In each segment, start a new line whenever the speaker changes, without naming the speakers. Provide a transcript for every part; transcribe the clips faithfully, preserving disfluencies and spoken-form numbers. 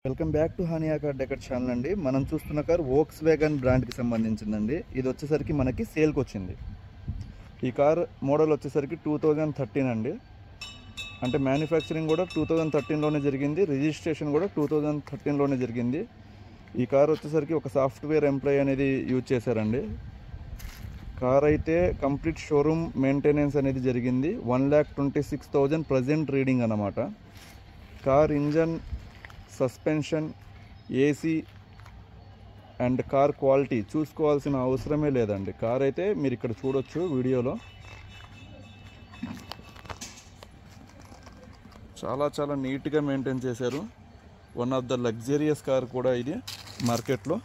Welcome back to Haniya car decor channel అండి. మనం చూస్తున్న కార్ వోక్స్ వ్యాగన్ బ్రాండ్కి సంబంధించిందండి. ఇది వచ్చేసరికి మనకి సేల్కి వచ్చింది. ఈ కార్ మోడల్ వచ్చేసరికి టూ థౌజండ్ థర్టీన్ అండి. అంటే మ్యానుఫ్యాక్చరింగ్ కూడా టూ థౌజండ్ థర్టీన్లోనే జరిగింది, రిజిస్ట్రేషన్ కూడా టూ థౌజండ్ థర్టీన్లోనే జరిగింది. ఈ కార్ వచ్చేసరికి ఒక సాఫ్ట్వేర్ ఎంప్లాయీ అనేది యూజ్ చేశారండి. కార్ అయితే కంప్లీట్ షోరూమ్ మెయింటెనెన్స్ అనేది జరిగింది. One lakh twenty six thousand present reading అన్నమాట. Car engine, suspension, AC and car quality చూసుకోవాల్సిన అవసరమే లేదండి. కార్ అయితే మీరు ఇక్కడ చూడొచ్చు వీడియోలో. చాలా చాలా నీట్గా మెయింటైన్ చేశారు. One of the luxurious car కూడా ఇది మార్కెట్లో.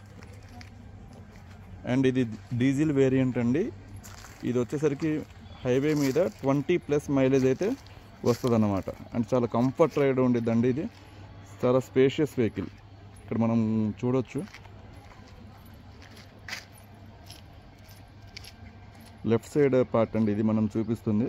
అండ్ ఇది డీజిల్ వేరియంట్ అండి. ఇది వచ్చేసరికి హైవే మీద ట్వంటీ ప్లస్ మైలేజ్ అయితే వస్తుంది అన్నమాట. అండ్ చాలా కంఫర్ట్ రైడ్ ఉండిద్దండి. ఇది చాలా స్పేషియస్ వెహికల్. ఇక్కడ మనం చూడొచ్చు లెఫ్ట్ సైడ్ పార్ట్ అండి ఇది మనం చూపిస్తుంది.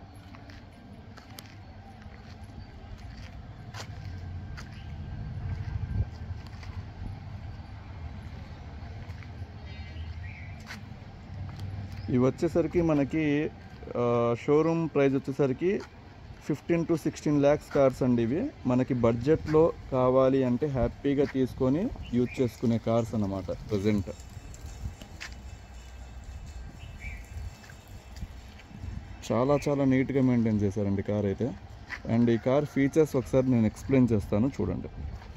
ఇవి వచ్చేసరికి మనకి షోరూమ్ ప్రైస్ వచ్చేసరికి fifteen to sixteen lakhs cars అండి. ఇవి మనకి బడ్జెట్లో కావాలి అంటే హ్యాపీగా తీసుకొని యూజ్ చేసుకునే కార్స్ అన్నమాట ప్రజెంట్. చాలా చాలా నీట్గా మెయింటైన్ చేశారండి కార్ అయితే. అండ్ ఈ కార్ ఫీచర్స్ ఒకసారి నేను ఎక్స్ప్లెయిన్ చేస్తాను చూడండి.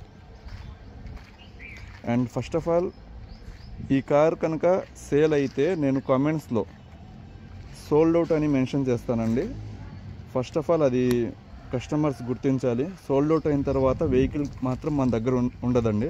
అండ్ ఫస్ట్ ఆఫ్ ఆల్ ఈ కార్ కనుక సేల్ అయితే నేను కామెంట్స్లో సోల్డ్ అవుట్ అని మెన్షన్ చేస్తానండి. ఫస్ట్ ఆఫ్ ఆల్ అది కస్టమర్స్ గుర్తించాలి. సోల్డ్ అవుట్ అయిన తర్వాత వెహికల్ మాత్రం మన దగ్గర ఉండదండి.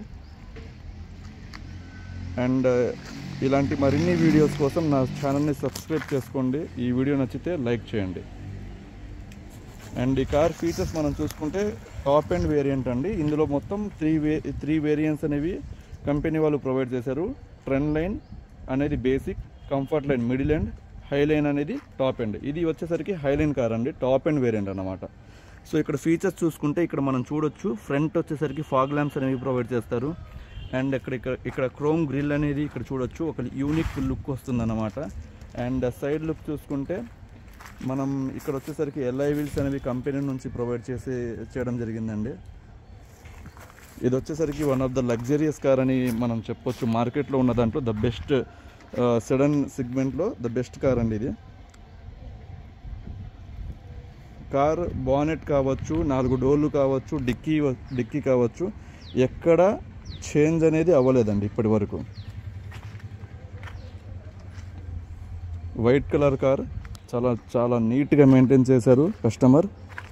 అండ్ ఇలాంటి మరిన్ని వీడియోస్ కోసం నా ఛానల్ని సబ్స్క్రైబ్ చేసుకోండి. ఈ వీడియో నచ్చితే లైక్ చేయండి. అండ్ ఈ కార్ ఫీచర్స్ మనం చూసుకుంటే టాప్ అండ్ వేరియంట్ అండి. ఇందులో మొత్తం త్రీ వే త్రీ వేరియంట్స్ అనేవి కంపెనీ వాళ్ళు ప్రొవైడ్ చేశారు. ట్రెండ్ లైన్ అనేది basic, comfort line middle and high line అనేది టాప్ ఎండ్. ఇది వచ్చేసరికి హై లైన్ కార్ అండి, టాప్ ఎండ్ వేరియంట్ అన్నమాట. సో ఇక్కడ ఫీచర్స్ చూసుకుంటే ఇక్కడ మనం చూడొచ్చు. ఫ్రంట్ వచ్చేసరికి ఫాగ్ ల్యాంప్స్ అనేవి ప్రొవైడ్ చేస్తారు. అండ్ ఇక్కడ ఇక్కడ ఇక్కడ క్రోమ్ గ్రిల్ అనేది ఇక్కడ చూడొచ్చు, ఒక యూనిక్ లుక్ వస్తుంది అన్నమాట. అండ్ సైడ్ లుక్ చూసుకుంటే మనం ఇక్కడ వచ్చేసరికి ఎల్ఐ వీల్స్ అనేవి కంపెనీ నుంచి ప్రొవైడ్ చేసి చేయడం జరిగిందండి. ఇది వచ్చేసరికి one of the luxurious car అని మనం చెప్పొచ్చు. మార్కెట్లో ఉన్న దాంట్లో ద బెస్ట్ సెడన్ సెగ్మెంట్లో ద బెస్ట్ కార్ అండి ఇది. కార్ బానెట్ కావచ్చు, నాలుగు డోర్లు కావచ్చు, డిక్కీ డిక్కీ కావచ్చు, ఎక్కడ చేంజ్ అనేది అవ్వలేదండి ఇప్పటి వరకు. వైట్ కలర్ కార్, చాలా చాలా నీట్గా మెయింటైన్ చేశారు customer.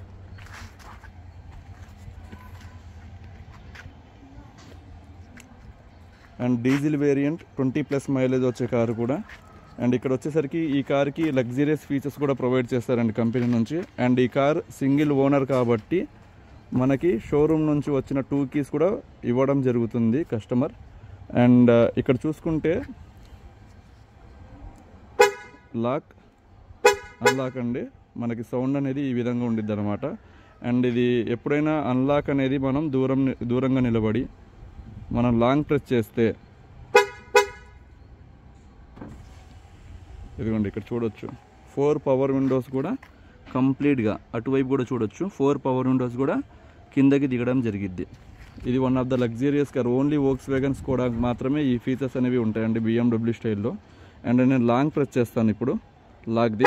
And diesel variant, twenty plus mileage వచ్చే కారు కూడా. అండ్ ఇక్కడ వచ్చేసరికి ఈ కార్కి లగ్జరియస్ ఫీచర్స్ కూడా ప్రొవైడ్ చేస్తారండి కంపెనీ నుంచి. అండ్ ఈ కార్ సింగిల్ ఓనర్ కాబట్టి మనకి షోరూమ్ నుంచి వచ్చిన టూ కీస్ కూడా ఇవ్వడం జరుగుతుంది కస్టమర్. అండ్ ఇక్కడ చూసుకుంటే లాక్ అన్లాక్ అండి, మనకి సౌండ్ అనేది ఈ విధంగా ఉండిద్ది అనమాట. అండ్ ఇది ఎప్పుడైనా అన్లాక్ అనేది మనం దూరం దూరంగా నిలబడి మనం లాంగ్ ప్రెస్ చేస్తే ఇదిగోండి ఇక్కడ చూడొచ్చు ఫోర్ పవర్ విండోస్ కూడా కంప్లీట్గా అటువైపు కూడా చూడొచ్చు. ఫోర్ పవర్ విండోస్ కూడా కిందకి దిగడం జరిగిద్ది. ఇది one of the luxurious car. Only Volkswagens కూడా మాత్రమే ఈ ఫీచర్స్ అనేవి ఉంటాయండి బిఎండబ్ల్యూ స్టైల్లో. అండ్ నేను లాంగ్ ప్రెస్ చేస్తాను ఇప్పుడు లాక్ది,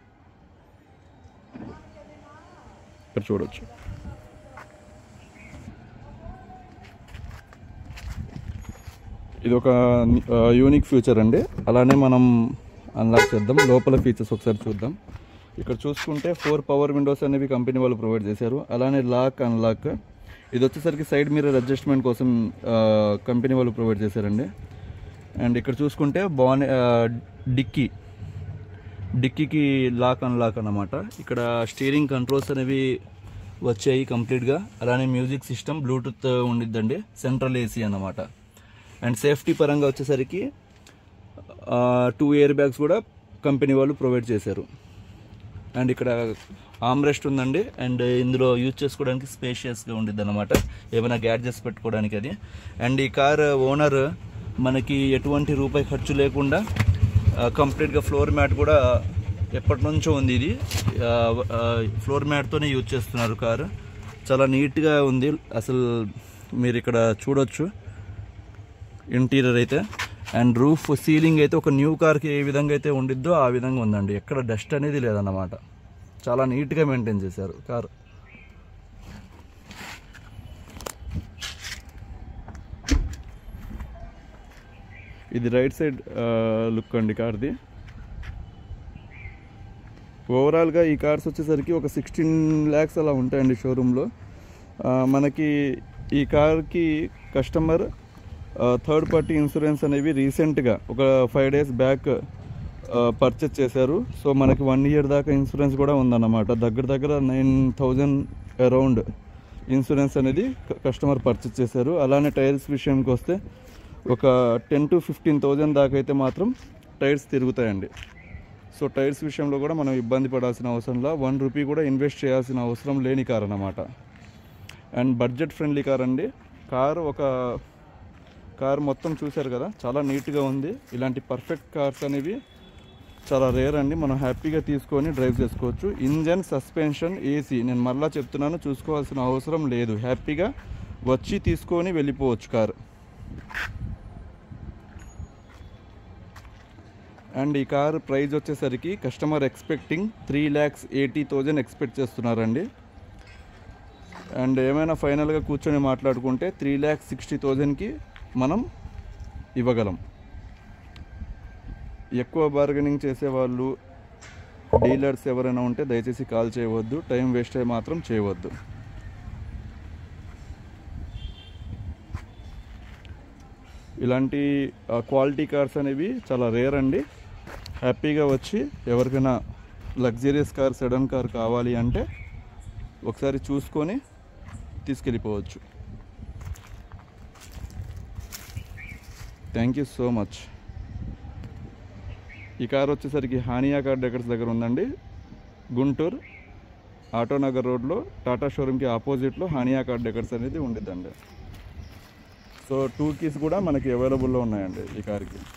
ఇక్కడ చూడొచ్చు. ఇది ఒక యూనిక్ ఫీచర్ అండి. అలానే మనం అన్లాక్ చేద్దాం, లోపల ఫీచర్స్ ఒకసారి చూద్దాం. ఇక్కడ చూసుకుంటే ఫోర్ పవర్ విండోస్ అనేవి కంపెనీ వాళ్ళు ప్రొవైడ్ చేశారు. అలానే లాక్ అన్లాక్, ఇది వచ్చేసరికి సైడ్ మిర్రర్ అడ్జస్ట్మెంట్ కోసం కంపెనీ వాళ్ళు ప్రొవైడ్ చేశారండి. అండ్ ఇక్కడ చూసుకుంటే బానే డిక్కీ డిక్కీకి లాక్ అన్లాక్ అన్నమాట. ఇక్కడ స్టీరింగ్ కంట్రోల్స్ అనేవి వచ్చాయి కంప్లీట్గా. అలానే మ్యూజిక్ సిస్టమ్, బ్లూటూత్ ఉండిద్దండి, సెంట్రల్ ఏసీ అన్నమాట. అండ్ సేఫ్టీ పరంగా వచ్చేసరికి టూ ఎయిర్ బ్యాగ్స్ కూడా కంపెనీ వాళ్ళు ప్రొవైడ్ చేశారు. అండ్ ఇక్కడ
ఆమ్రెస్ట్ ఉందండి. అండ్ ఇందులో యూజ్ చేసుకోవడానికి స్పేషియస్గా ఉండిద్ది అనమాట, ఏమైనా గ్యాడ్జెట్స్ పెట్టుకోవడానికి అది. అండ్ ఈ కార్ ఓనర్ మనకి ఎటువంటి రూపాయి ఖర్చు లేకుండా కంప్లీట్గా ఫ్లోర్ మ్యాట్ కూడా ఎప్పటి నుంచో ఉంది, ఇది ఫ్లోర్ మ్యాట్తోనే యూజ్ చేస్తున్నారు కారు. చాలా నీట్గా ఉంది అసలు, మీరు ఇక్కడ చూడొచ్చు ఇంటీరియర్ అయితే. అండ్ రూఫ్ సీలింగ్ అయితే ఒక న్యూ కార్కి ఏ విధంగా అయితే ఉండిద్దో ఆ విధంగా ఉందండి, ఎక్కడ డస్ట్ అనేది లేదన్నమాట. చాలా నీట్గా మెయింటైన్ చేశారు కారు.
ఇది రైట్ సైడ్ లుక్ అండి కార్ది. ఓవరాల్గా ఈ కార్స్ వచ్చేసరికి ఒక సిక్స్టీన్ ల్యాక్స్ అలా ఉంటాయండి షోరూంలో. మనకి ఈ కార్కి కస్టమర్ థర్డ్ పార్టీ ఇన్సూరెన్స్ అనేవి రీసెంట్గా ఒక ఫైవ్ డేస్ బ్యాక్ పర్చేస్ చేశారు. సో మనకి వన్ ఇయర్ దాకా ఇన్సూరెన్స్ కూడా ఉందన్నమాట. దగ్గర దగ్గర నైన్ థౌజండ్ అరౌండ్ ఇన్సూరెన్స్ అనేది కస్టమర్ పర్చేస్ చేశారు. అలానే టైర్స్ విషయంకి వస్తే ఒక టెన్ టు ఫిఫ్టీన్ థౌజండ్ దాకా అయితే మాత్రం టైర్స్ తిరుగుతాయండి. సో టైర్స్ విషయంలో కూడా మనం ఇబ్బంది పడాల్సిన అవసరంలా, వన్ రూపీ కూడా ఇన్వెస్ట్ చేయాల్సిన అవసరం లేని కార్ అన్నమాట. అండ్ బడ్జెట్ ఫ్రెండ్లీ కార్ అండి. కార్ ఒక కార్ మొత్తం చూశారు కదా, చాలా నీట్గా ఉంది. ఇలాంటి పర్ఫెక్ట్ కార్స్ అనేవి చాలా రేర్ అండి, మనం హ్యాపీగా తీసుకొని డ్రైవ్ చేసుకోవచ్చు. ఇంజన్, సస్పెన్షన్, ఏసీ నేను మళ్ళీ చెప్తున్నాను, చూసుకోవాల్సిన అవసరం లేదు. హ్యాపీగా వచ్చి తీసుకొని వెళ్ళిపోవచ్చు కారు. అండ్ ఈ కార్ ప్రైస్ వచ్చేసరికి customer expecting three lakhs eighty thousand expect చేస్తున్నారండి. అండ్ ఏమైనా ఫైనల్గా కూర్చొని మాట్లాడుకుంటే త్రీ ల్యాక్స్ సిక్స్టీ థౌజండ్కి మనం ఇవ్వగలం. ఎక్కువ బార్గెనింగ్ చేసేవాళ్ళు, డీలర్స్ ఎవరైనా ఉంటే దయచేసి కాల్ చేయవద్దు, టైం వేస్ట్ అయ్యి మాత్రం చేయవద్దు. ఇలాంటి క్వాలిటీ కార్స్ అనేవి చాలా రేర్ అండి. హ్యాపీగా వచ్చి ఎవరికైనా లగ్జరియస్ కార్, సెడన్ కార్ కావాలి అంటే ఒకసారి చూసుకొని తీసుకెళ్ళిపోవచ్చు. Thank you so much. ఈ కార్ వచ్చేసరికి హానియా కార్ డెకర్స్ దగ్గర ఉందండి, గుంటూరు ఆటోనగర్ రోడ్లో టాటా షోరూమ్కి ఆపోజిట్లో హానియా కార్ డెకర్స్ అనేది ఉండిద్దండి. సో టూ కీస్ కూడా మనకి అవైలబుల్లో ఉన్నాయండి ఈ కార్కి.